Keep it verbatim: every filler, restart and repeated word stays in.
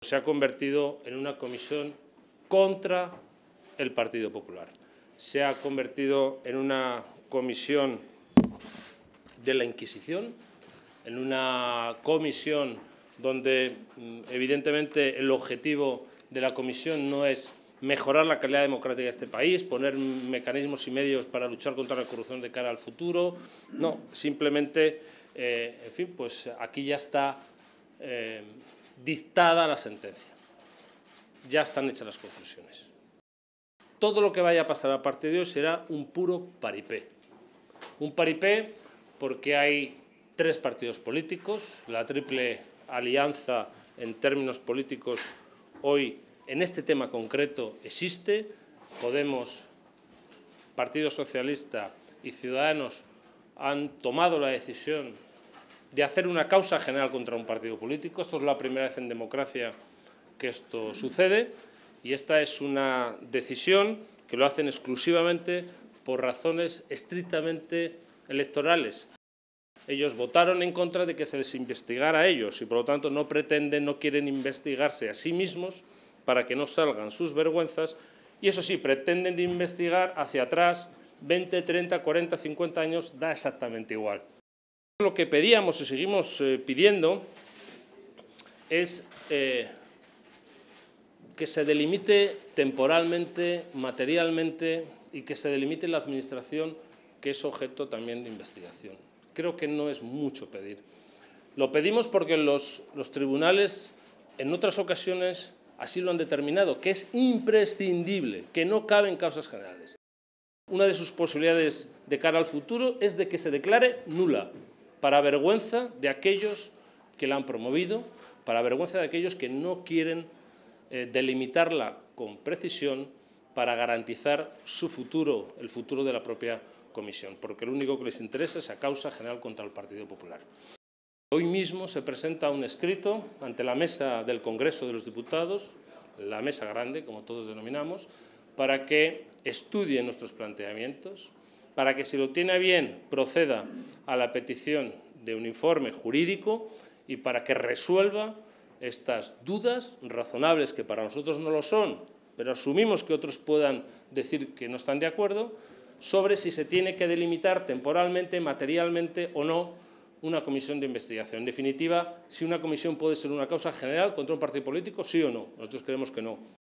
Se ha convertido en una comisión contra el Partido Popular. Se ha convertido en una comisión de la Inquisición, en una comisión donde evidentemente el objetivo de la comisión no es mejorar la calidad democrática de este país, poner mecanismos y medios para luchar contra la corrupción de cara al futuro. No, simplemente, eh, en fin, pues aquí ya está eh, dictada la sentencia. Ya están hechas las conclusiones. Todo lo que vaya a pasar a partir de hoy será un puro paripé. Un paripé porque hay tres partidos políticos, la triple alianza en términos políticos hoy en este tema concreto existe. Podemos, Partido Socialista y Ciudadanos han tomado la decisión de hacer una causa general contra un partido político. Esto es la primera vez en democracia que esto sucede y esta es una decisión que lo hacen exclusivamente por razones estrictamente electorales. Ellos votaron en contra de que se les investigara a ellos y por lo tanto no pretenden, no quieren investigarse a sí mismos para que no salgan sus vergüenzas y eso sí, pretenden investigar hacia atrás veinte, treinta, cuarenta, cincuenta años, da exactamente igual. Lo que pedíamos y seguimos eh, pidiendo es eh, que se delimite temporalmente, materialmente y que se delimite la administración que es objeto también de investigación. Creo que no es mucho pedir. Lo pedimos porque los, los tribunales en otras ocasiones así lo han determinado, que es imprescindible, que no caben causas generales. Una de sus posibilidades de cara al futuro es de que se declare nula, para vergüenza de aquellos que la han promovido, para vergüenza de aquellos que no quieren eh, delimitarla con precisión para garantizar su futuro, el futuro de la propia comisión, porque lo único que les interesa es la causa general contra el Partido Popular. Hoy mismo se presenta un escrito ante la mesa del Congreso de los Diputados, la mesa grande, como todos denominamos, para que estudie nuestros planteamientos, para que, si lo tiene a bien, proceda a la petición de un informe jurídico y para que resuelva estas dudas razonables, que para nosotros no lo son, pero asumimos que otros puedan decir que no están de acuerdo, sobre si se tiene que delimitar temporalmente, materialmente o no una comisión de investigación. En definitiva, si una comisión puede ser una causa general contra un partido político, sí o no. Nosotros creemos que no.